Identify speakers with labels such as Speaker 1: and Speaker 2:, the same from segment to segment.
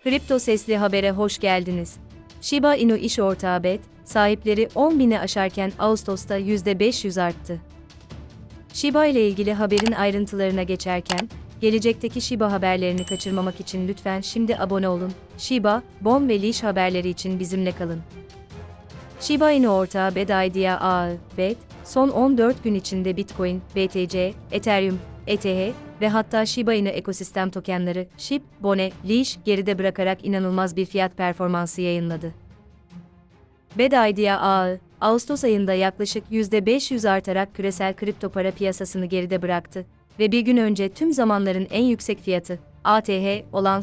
Speaker 1: Kripto Sesli Haber'e hoş geldiniz. Shiba Inu iş ortağı BET, sahipleri 10.000'i aşarken Ağustos'ta %500 arttı. Shiba ile ilgili haberin ayrıntılarına geçerken, gelecekteki Shiba haberlerini kaçırmamak için lütfen şimdi abone olun. Shiba, BOM ve Leash haberleri için bizimle kalın. Shiba Inu ortağı BET Idea Ağı, BET, son 14 gün içinde Bitcoin, BTC, Ethereum, ETH ve hatta Shiba Inu ekosistem tokenları, SHIB, BONE, Leash geride bırakarak inanılmaz bir fiyat performansı yayınladı. BET Idea Ağı, Ağustos ayında yaklaşık %500 artarak küresel kripto para piyasasını geride bıraktı ve bir gün önce tüm zamanların en yüksek fiyatı, ATH, olan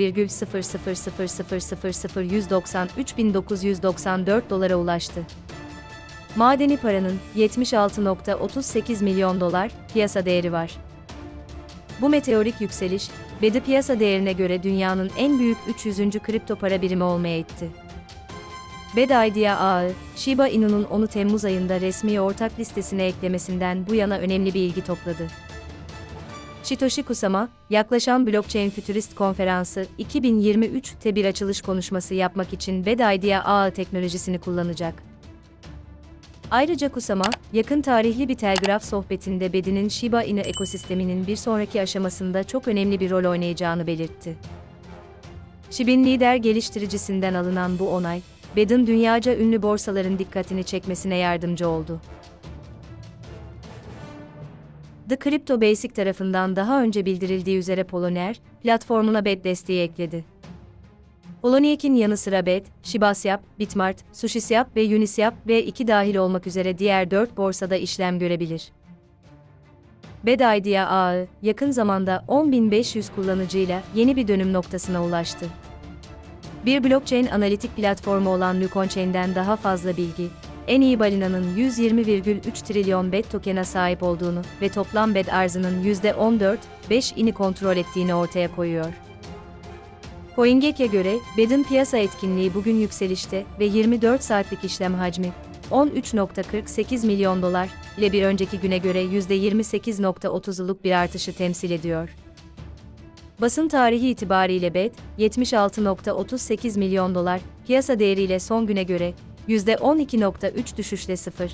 Speaker 1: 0,000000193.994 dolara ulaştı. Madeni paranın 76,38 milyon dolar piyasa değeri var. Bu meteorik yükseliş, BET'i piyasa değerine göre dünyanın en büyük 300. kripto para birimi olmaya itti. BET Idea Ağı, Shiba Inu'nun 10 Temmuz ayında resmi ortak listesine eklemesinden bu yana önemli bir ilgi topladı. Satoshi Kusama, yaklaşan Blockchain Futurist Konferansı 2023'te bir açılış konuşması yapmak için BET Idea Ağı teknolojisini kullanacak. Ayrıca Kusama, yakın tarihli bir telgraf sohbetinde BET'in Shiba Inu ekosisteminin bir sonraki aşamasında çok önemli bir rol oynayacağını belirtti. SHIB'in lider geliştiricisinden alınan bu onay, BET'in dünyaca ünlü borsaların dikkatini çekmesine yardımcı oldu. The Crypto Basic tarafından daha önce bildirildiği üzere Poloniex, platformuna BET desteği ekledi. Poloniex'in yanı sıra BET, ShibaSwap, Bitmart, SushiSwap ve Uniswap V2 dahil olmak üzere diğer 4 borsada işlem görebilir. BET Idea Ağı, yakın zamanda 10.500 kullanıcıyla yeni bir dönüm noktasına ulaştı. Bir blockchain analitik platformu olan Luconchain'den daha fazla bilgi, en iyi balinanın 120,3 trilyon BET token'a sahip olduğunu ve toplam BET arzının %14,5'ini kontrol ettiğini ortaya koyuyor. CoinGeek'e göre, BET'in piyasa etkinliği bugün yükselişte ve 24 saatlik işlem hacmi, 13,48 milyon dolar ile bir önceki güne göre %28,30'luk bir artışı temsil ediyor. Basın tarihi itibariyle BET, 76,38 milyon dolar, piyasa değeriyle son güne göre, %12,3 düşüşle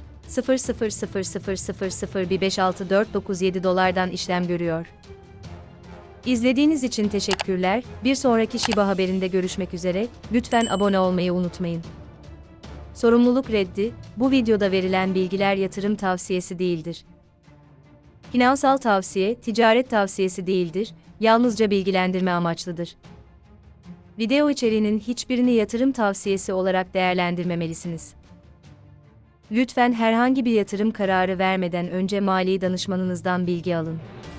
Speaker 1: 0,000000156,497 dolardan işlem görüyor. İzlediğiniz için teşekkürler, bir sonraki Shiba haberinde görüşmek üzere, lütfen abone olmayı unutmayın. Sorumluluk reddi, bu videoda verilen bilgiler yatırım tavsiyesi değildir. Finansal tavsiye, ticaret tavsiyesi değildir, yalnızca bilgilendirme amaçlıdır. Video içeriğinin hiçbirini yatırım tavsiyesi olarak değerlendirmemelisiniz. Lütfen herhangi bir yatırım kararı vermeden önce mali danışmanınızdan bilgi alın.